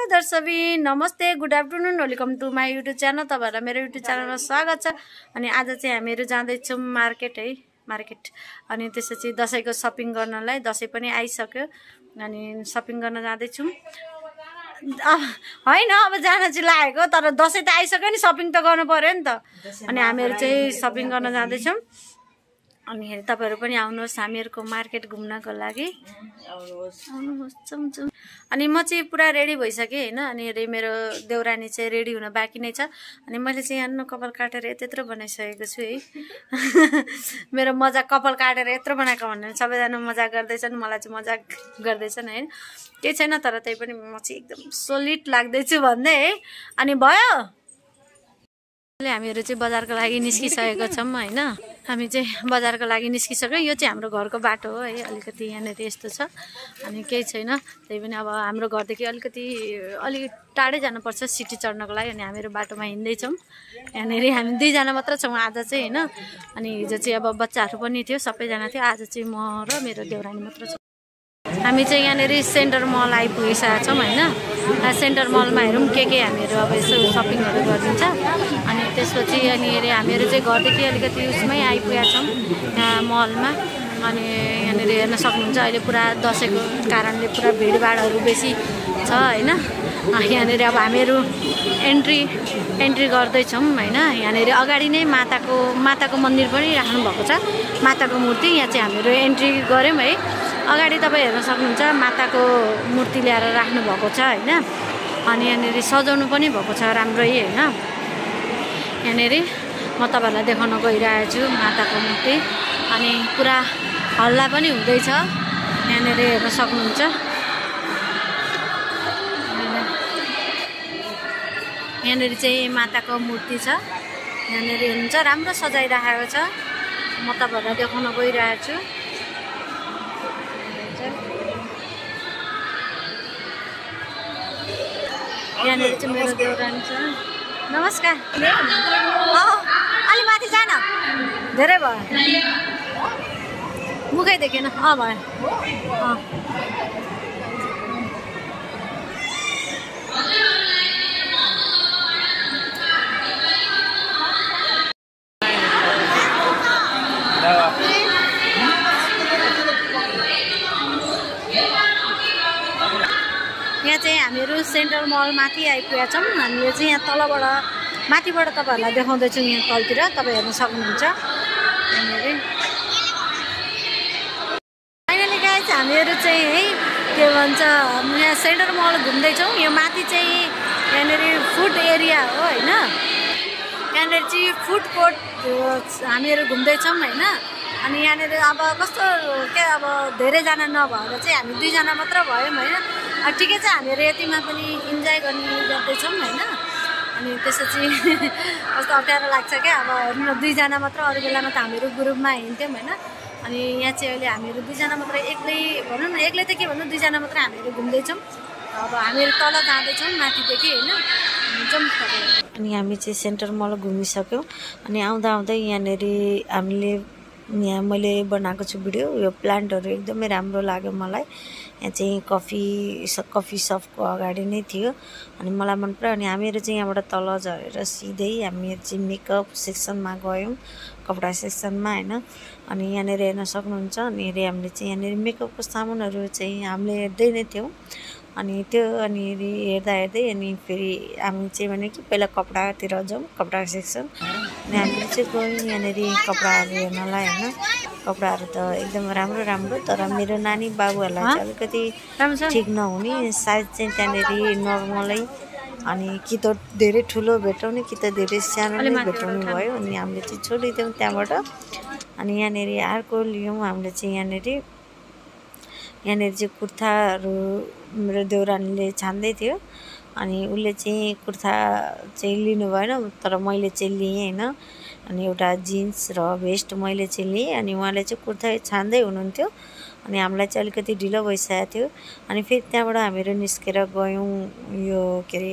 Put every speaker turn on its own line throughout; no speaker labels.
दर्शकबिन नमस्ते good afternoon welcome to my YouTube channel. तपाईहरुलाई मेरो युट्युब च्यानलमा स्वागत छ। अनि आज चाहिँ हामीहरु जाँदैछौँ मार्केट अनि त्यसपछि दशैंको शपिङ गर्नलाई। दशैं पनि आइसक्यो अनि शपिङ गर्न जाँदैछौँ। हैन अब जान चाहिँ लागेको, तर दशैं त आइसक्यो नि, शपिङ त गर्नु पर्यो नि त। अनि हामीहरु चाहिँ शपिङ गर्न जाँदैछौँ। अनि तपाईहरु पनि आउनुहोस् हामीहरुको मार्केट घुम्नको लागि। आउनुहोस्। अनि म चाहिँ पुरा रेडी भइसके हैन। अनि मेरो देउरानी चाहिँ रेडी हुन बाँकी नै छ। अनि मैले चाहिँ यहाँ कपाल काटेर यत्रो बनाइसकेको छु है। मेरो मजाक कपाल काटेर यत्रो बनाएको भनेर सबैजना मजाक गर्दैछन्, मलाई चाहिँ मजाक गर्दैछन् हैन। केही छैन, तर त्यही पनि म चाहिँ एकदम सोलिड लाग्दैछु भन्दै है। अनि भयो हामीहरु चाहिँ बजारको लागि निस्किसकेको छौं हैन। हामी चाहिँ बजारको लागि निस्किसक्यो। यो चाहिँ हाम्रो घरको बाटो हो है। अलिकति यहाँनेर यस्तो छ अनि केही छैन। त्यही पनि अब हाम्रो घरदेखि अलिक टाढै जानुपर्छ सिटी चढ्नको लागि। अनि हामीहरु बाटोमा हिँड्दै छौं। यहाँनेर हामी दुईजना मात्र छौं आज चाहिँ हैन। अनि हिजो चाहिँ अब बच्चाहरु पनि थियो, सबैजना थियो। आज चाहिँ म र मेरो देउरानी मात्र छ। हामी चाहिँ यहाँनेर सेन्टर मल आइपुगिसकेका छौं हैन। सेन्टर मलमा हेरौँ के हामीहरु अब यसो शपिङहरु गरिन्छ। अनि त्यसपछि अनि हामीहरु चाहिँ घरदेखि अलिकति उसमै आइपुगेका छौं यहाँ मलमा। अनि यहाँनेर हेर्न सक्नुहुन्छ अहिले पुरा दशैंको कारणले पुरा भिडभाडहरु बेसी छ हैन। यहाँनेर अब हामीहरु एन्ट्री गर्दै छौं हैन। यहाँनेर अगाडि नै माताको मन्दिर पनि राख्नु भएको छ, माताको मूर्ति। यहाँ चाहिँ हामीहरु एन्ट्री गर्यौं है। अगाडि तपाईं हेर्न सक्नुहुन्छ माताको मूर्ति ल्याएर राख्नु भएको छ हैन। अनि यहाँनेर सजाउनु पनि भएको छ राम्रै हैन। यहाँनेर म तपाईहरुलाई देखाउन गइरहेको छु माताको मूर्ति। अनि पुरा हल्ला पनि हुँदैछ, यहाँनेर हेर्न सक्नुहुन्छ। यहाँनेर चाहिँ माताको मूर्ति छ, यहाँनेर हेर्नुहुन्छ राम्रो सजाइराखेको छ। म तपाईहरुलाई देखाउन गइरहेको छु। यहाँनेर चाहिँ मेरो देउरानी छ। नमस्कार। अलि माथि जान, धेरै भयो, मुखै देखेन। भयो। यहाँ चाहिँ हामीहरु सेन्ट्रल मल माथि आइपुगेका छौं। हामीले चाहिँ यहाँ तलबाट माथिबाट तपाईहरुलाई देखाउँदैछौँ। यहाँ तलतिर तपाई हेर्न सक्नुहुन्छ। फाइनली गाइस हामीहरु चाहिँ है के भन्छ यहाँ सेन्टर मल घुम्दै छौं। यो माथि चाहिँ यहाँनेर फुड एरिया हो हैन। यहाँनेर चाहिँ फुड कोर्ट हामीहरु घुम्दै छौं हैन। अनि यहाँनेर अब कस्तो के अब धेरै जना नभएर चाहिँ हामी दुईजना मात्र भयौं हैन। ठिकै छ, हामीहरु यतिमा पनि इन्जोय गर्दैछौँ हैन। अनि त्यसपछि कस्तो अप्ठ्यारो लाग्छ क्या अब हेर्नु दुईजना मात्र, अरू बेलामा त हामीहरु ग्रुपमा हिँड्थ्यौँ हैन। अनि यहाँ चाहिँ अहिले हामीहरु दुईजना मात्र, एक्लै भनौँ न, एक्लै त के भन्नु, दुईजना मात्र हामीहरु घुम्दैछौँ। अब हामीहरु तल जाँदैछौँ माथिदेखि हैन। अनि हामी चाहिँ सेन्टर मल घुमिसक्यौँ। अनि आउँदा यहाँनेर हामीले यहाँ मैले बनाएको छु भिडियो। यो प्लान्टहरु एकदमै राम्रो लाग्यो मलाई। यहाँ चाहिँ कफी सपको अगाडि नै थियो अनि मलाई मन पर्यो। अनि हामीहरु चाहिँ यहाँबाट तल झरेर सिधै हामीहरु चाहिँ मेकअप सेक्सनमा गयौं, कपडा सेक्सनमा हैन। अनि यहाँनेर हेर्न सक्नुहुन्छ। अनि हामीले चाहिँ यहाँनेर मेकअपको सामानहरु चाहिँ हामीले हेर्दै नै थियौं। अनि त्यो अनि हेर्दै अनि फेरि हामी चाहिँ भने कि पहिला कपडातिर जाउँ, कपडा सेक्सन। अनि हामीले चाहिँ गयौँ यहाँनेर कपडाहरु हेर्नलाई हैन। कपडाहरु त एकदम राम्रो, तर मेरो नानी बाबुहरुलाई चाहिँ अलिकति ठीक नहुने साइज चाहिँ त्यहाँनेर नर्मलै। अनि कि त धेरै ठुलो भेटाउने कि त धेरै सानो नै भेटाउने भयो। अनि हामीले चाहिँ छोडिदियौँ त्यहाँबाट। अनि यहाँनेर अर्को लियौँ हामीले चाहिँ यहाँनेर चाहिँ कुर्ताहरु मेरो देउरानीले छान्दै थियो। अनि उसले चाहिँ कुर्ता चाहिँ लिनु भएन, तर मैले चाहिँ लिएँ हैन। अनि एउटा जिन्स र भेस्ट मैले चाहिँ लिएँ। अनि उहाँले चाहिँ कुर्ता छान्दै हुनुहुन्थ्यो। अनि हामीलाई चाहिँ अलिकति ढिलो भइसकेको थियो। अनि फेरि त्यहाँबाट हामीहरु निस्केर गयौँ यो के अरे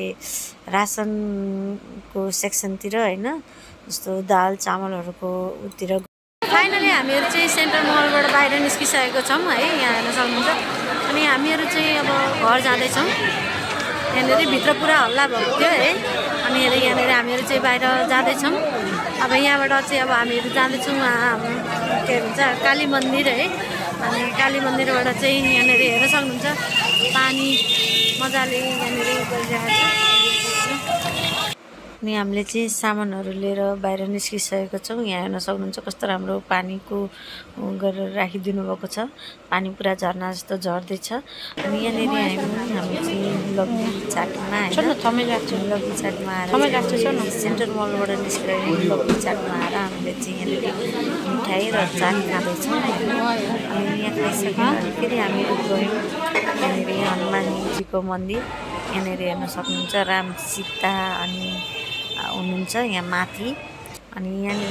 रासनको सेक्सनतिर हैन। जस्तो दाल चामलहरुको उतिर। फाइनली हामीहरु चाहिँ सेन्टर मलबाट बाहिर निस्किसकेको छौं है। यहाँ हेर्न सक्नुहुन्छ। अनि हामीहरु चाहिँ अब घर जाँदै छौं। यहाँनिर भित्र पुरा हल्ला भएको थियो है। अनि यहाँनिर हामीहरू चाहिँ बाहिर जाँदैछौँ। अब यहाँबाट चाहिँ अब हामीहरू जाँदैछौँ के भन्छ काली मन्दिर है। अनि काली मन्दिरबाट चाहिँ यहाँनिर हेर्न सक्नुहुन्छ पानी मजाले यहाँनिर गरिरहेको छ। अनि हामीले चाहिँ सामानहरू लिएर बाहिर निस्किसकेको छौँ। यहाँ हेर्न सक्नुहुन्छ कस्तो राम्रो पानीको गरेर राखिदिनु भएको छ। पानी पुरा झर्ना जस्तो झर्दैछ। अनि यहाँनिर हामी चाहिँ लग्गी चाटमा लग्गी चाटमा आएर सेन्ट्रल मलबाट निस्केर लग्गी चाटमा आएर हामीले चाहिँ यहाँनिर मिठाई र चाट खाँदैछौँ। अनि यहाँ खाइसकेर फेरि हामीहरू गयौँ यहाँनिर हनुमानजीको मन्दिर। यहाँनिर हेर्न सक्नुहुन्छ राम सीता अनि हुनुहुन्छ यहाँ माथि। अनि यहाँनिर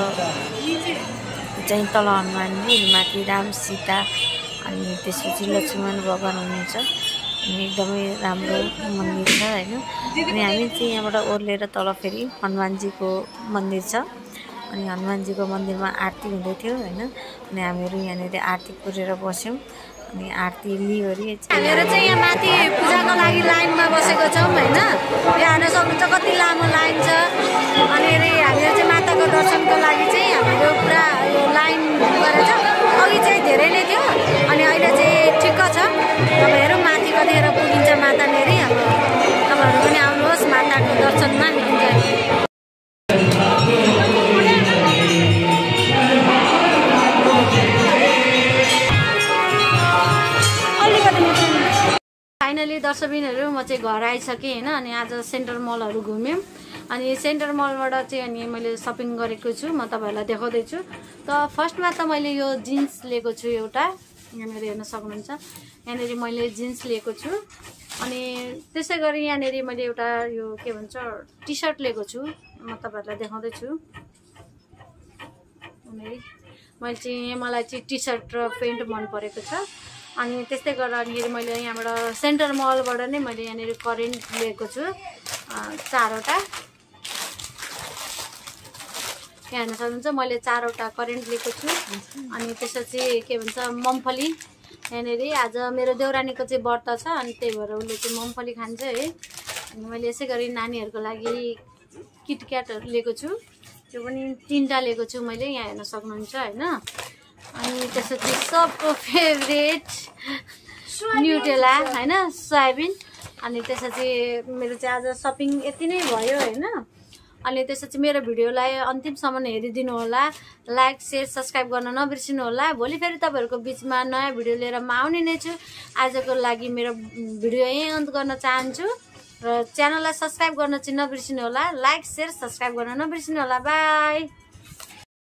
तल हनुमानजी माथि राम सीता अनि त्यसपछि लक्ष्मण भगवान हुनुहुन्छ। अनि एकदमै राम्रो मन्दिर छ होइन। अनि हामी चाहिँ यहाँबाट ओर्लेर तल फेरि हनुमानजीको मन्दिर छ। अनि हनुमानजीको मन्दिरमा आरती हुँदै थियो होइन। अनि हामीहरू यहाँनिर आरती पुरेर बस्यौँ। अनि आरती लिइवरी हामीहरू चाहिँ यहाँ माथि पूजाको लागि लाइनमा बसेको छौँ होइन। यहाँ हेर्न सक्नुहुन्छ कति लामो लाइन छ। अनि हामीहरू चाहिँ माताको दर्शनको लागि चाहिँ हामीहरू पुरा यो लाइन गरेर अघि चाहिँ धेरै नै थियो। अनि अहिले चाहिँ ठिक्क छ। अब हेरौँ माथि कतिखेर पुगिन्छ मातानेरि। अब तपाईँहरू पनि आउनुहोस् माताको दर्शनमा इन्जोय। फाइनली दर्शकबिनहरू म चाहिँ घर आइसकेँ होइन। अनि आज सेन्ट्रल मलहरू घुम्यौँ। अनि सेन्ट्रल मलबाट चाहिँ अनि मैले सपिङ गरेको छु म तपाईँहरूलाई देखाउँदैछु। त फर्स्टमा त मैले यो जिन्स लिएको छु एउटा। यहाँनिर हेर्न सक्नुहुन्छ यहाँनिर मैले जिन्स लिएको छु। अनि त्यसै गरी यहाँनिर मैले एउटा यो के भन्छ टी सर्ट लिएको छु म तपाईँहरूलाई देखाउँदैछु। मैले चाहिँ मलाई चाहिँ टी सर्ट र पेन्ट मन परेको छ। अनि त्यस्तै गरेर मैले यहाँबाट सेन्ट्रल मलबाट नै मैले यहाँनिर करेन्ट लिएको छु 4वटा। यहाँ हेर्न सक्नुहुन्छ मैले 4वटा करेन्ट लिएको छु। अनि त्यसपछि के भन्छ मुम्फली यहाँनिर आज मेरो देउरानीको चाहिँ व्रत छ। अनि त्यही भएर उसले चाहिँ मुम्फली खान्छ है। अनि मैले यसै गरी नानीहरूको लागि किटक्याटहरू लिएको छु। त्यो पनि 3टा लिएको छु मैले। यहाँ हेर्न सक्नुहुन्छ होइन। अनि त्यसपछि सबको फेभरेट न्युटेला होइन सोयाबिन। अनि त्यसपछि मेरो चाहिँ आज सपिङ यति नै भयो होइन। अनि त्यसपछि मेरो भिडियोलाई अन्तिमसम्म हेरिदिनु होला। लाइक शेयर सब्सक्राइब गर्न नबिर्सिनु होला। भोलि फेरि तपाईँहरूको बिचमा नयाँ भिडियो लिएर म आउने नै छु। आजको लागि मेरो भिडियो यहीँ अन्त गर्न चाहन्छु र च्यानललाई सब्सक्राइब गर्न चाहिँ नबिर्सिनु होला। लाइक शेयर सब्सक्राइब गर्न नबिर्सिनु होला। बाई।